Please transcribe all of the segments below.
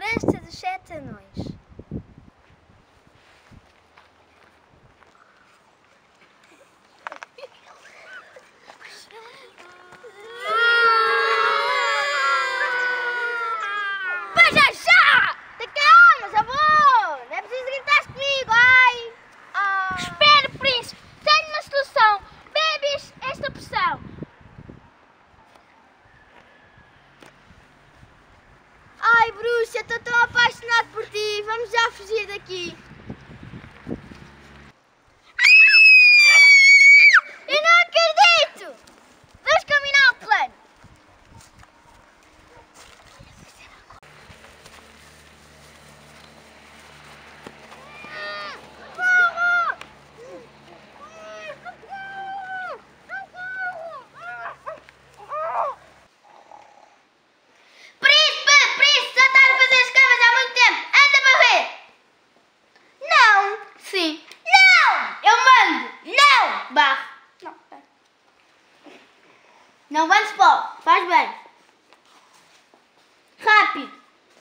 Floresta dos Sete Anões. Veja já! Te calma, avô! Não é preciso gritar comigo, ai! Espere, príncipe! Tenho uma solução! Bebes esta poção! Ai, bruxa, estou tão apaixonado por ti! Vamos já fugir daqui! Eu não acredito! Vamos combinar um plano! Sim. Não! Eu mando! Não! Barro. Não. Não vamos pó. Faz bem. Rápido.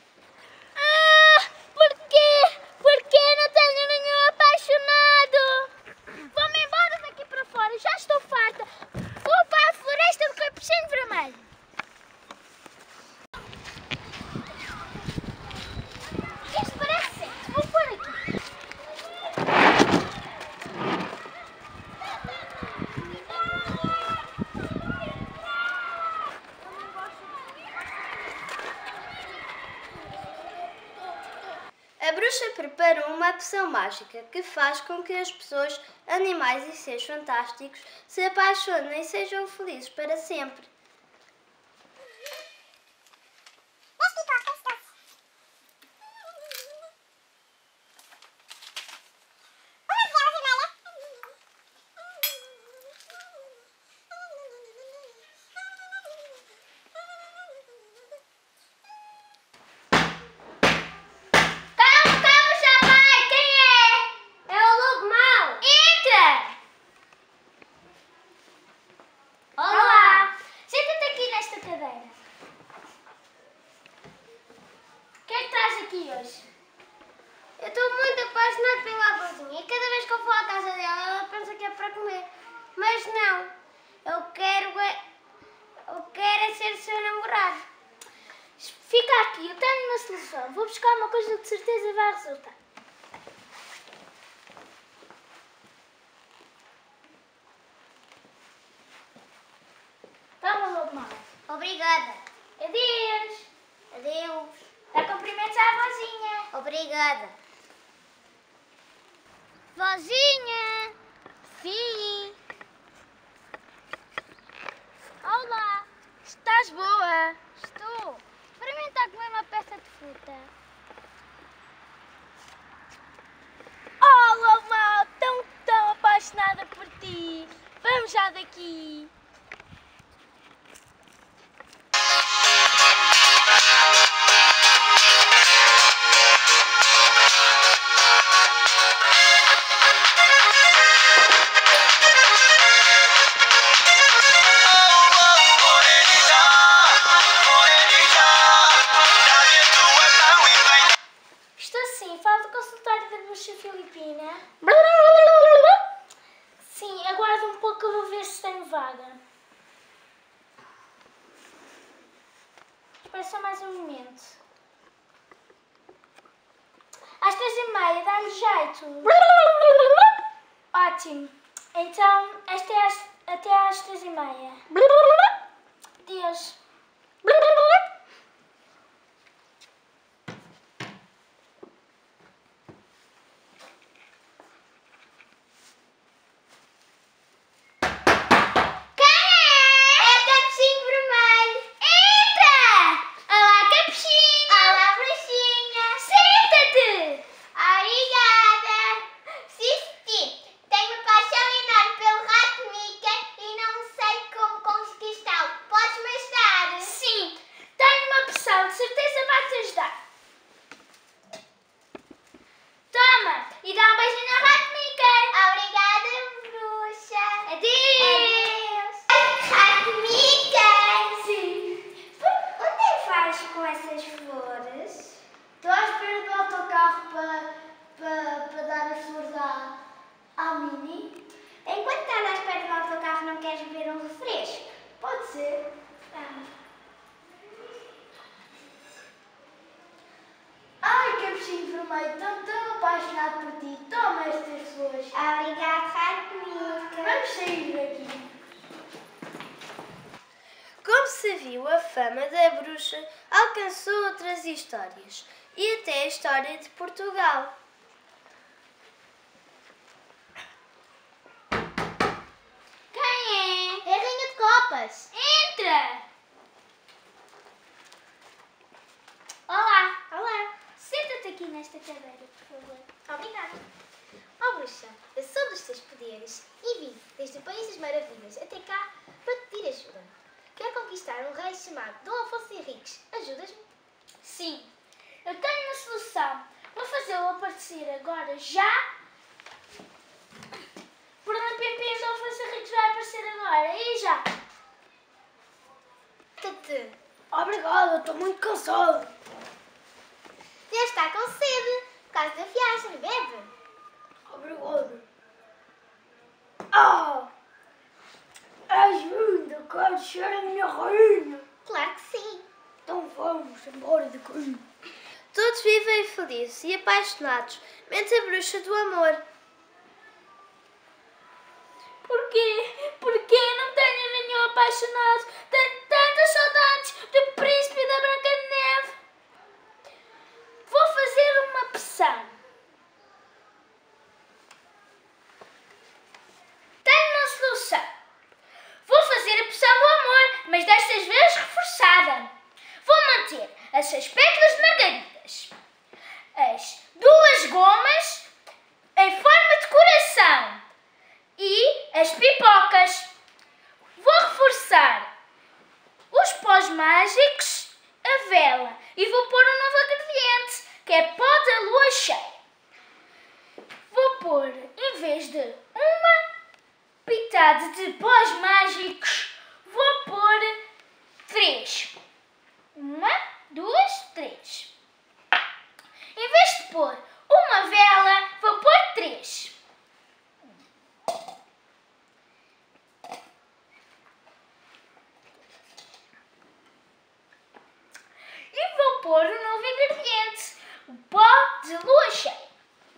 Porquê? Porquê não tenho nenhum apaixonado? Vou-me embora daqui para fora. Já estou farta. Vou para a floresta do Capuchinho Vermelho. Isto parece certo. Vou pôr aqui. A bruxa preparou uma poção mágica que faz com que as pessoas, animais e seres fantásticos se apaixonem e sejam felizes para sempre. Eu estou muito apaixonada pela avózinha e cada vez que eu vou à casa dela ela pensa que é para comer. Mas não, eu quero é ser seu namorado. Fica aqui, eu tenho uma solução. Vou buscar uma coisa que de certeza vai resultar. Toma, lobo mau. Obrigada. Adeus. Adeus. Dá cumprimentos à vozinha. Obrigada. Vozinha. Sim. Olá. Estás boa? Estou. Experimenta comer uma peça de fruta. Oh, lobo mau, tão apaixonada por ti. Vamos já daqui. Filipina. Sim, aguarda um pouco que eu vou ver se tenho vaga. Espera só mais um momento. Às 3h30, dá-lhe jeito. Ótimo. Então, esta é até às 3h30. Deus. meio tão apaixonado por ti. Toma estas flores. Obrigada, Ratnica. Vamos sair daqui. Como se viu, a fama da bruxa alcançou outras histórias e até a história de Portugal. Quem é? É a Rainha de Copas. Entra! Olá! Olá. Senta-te aqui nesta cadeira, por favor. Obrigada. Ó bruxa, eu sou dos teus poderes e vim desde o País das Maravilhas até cá para te pedir ajuda. Quero conquistar um rei chamado Dom Afonso Henriques. Ajudas-me? Sim, eu tenho uma solução. Vou fazê-lo aparecer agora, já. Por um pimpinho do Afonso Henriques vai aparecer agora, e já. Tete. Obrigada, estou muito cansado. Deve estar com sede por causa da viagem, bebe. Obrigado. Ah! És linda, quero ser a minha rainha. Claro que sim. Então vamos embora daqui. Todos vivem felizes e apaixonados, menos a bruxa do amor. Porquê? Porquê não tenho nenhum apaixonado? Tenho tantas saudades do príncipe e da Branca de Neve. Vou fazer uma poção. Tenho uma solução. Vou fazer a poção do amor, mas destas vezes reforçada. Vou manter as 6 pétalas de margaridas, as 2 gomas em forma de coração e as pipocas. Vou reforçar os pós mágicos, a vela, e vou pôr um novo ingrediente, que é pó da lua cheia. Vou pôr, em vez de uma pitada de pós mágicos, vou pôr 3. 1, 2, 3. Em vez de pôr uma vela, vou pôr 3. E vou pôr um novo ingrediente, o pó de lua cheia.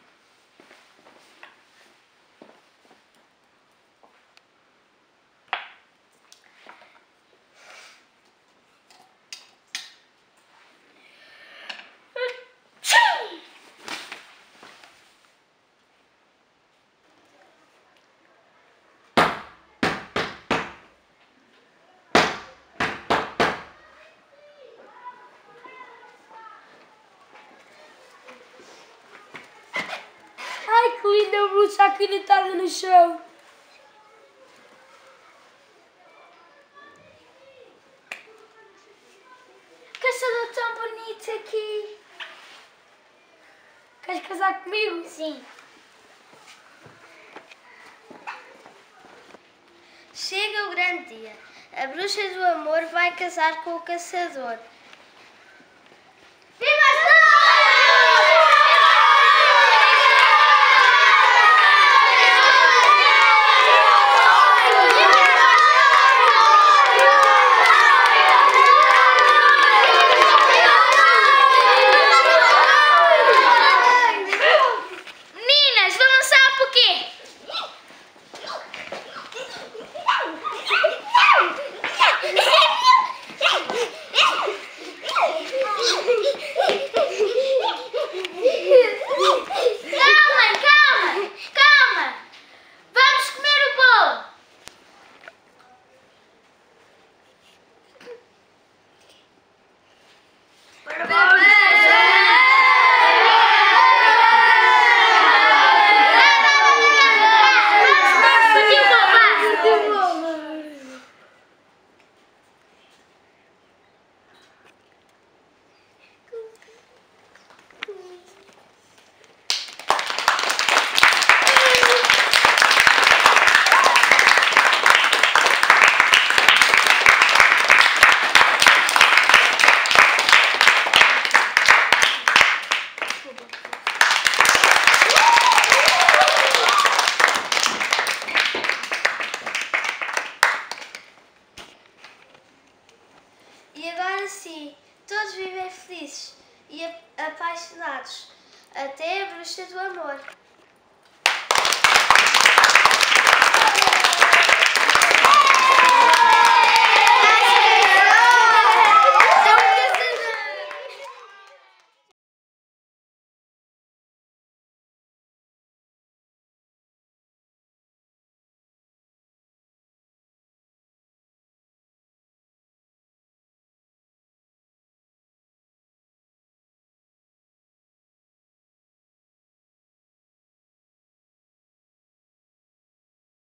Ai, que linda bruxa aqui deitada no chão. Caçador tão bonito aqui. Queres casar comigo? Sim. Chega o grande dia. A bruxa do amor vai casar com o caçador.